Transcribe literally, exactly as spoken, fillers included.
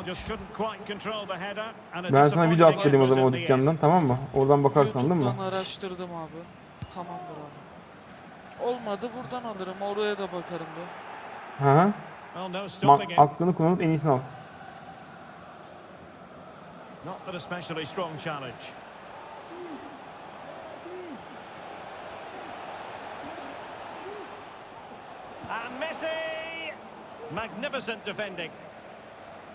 Ben sana video atlayayım o zaman o dükkandan, tamam mı? Oradan bakarsan, değil mi? YouTube'dan araştırdım abi. Tamamdır abi. Olmadı buradan alırım. Oraya da bakarım bir. Hı hı. Ma aklını kullanıp en iyisini al. Not that especially strong challenge. And Messi! Magnificent defending.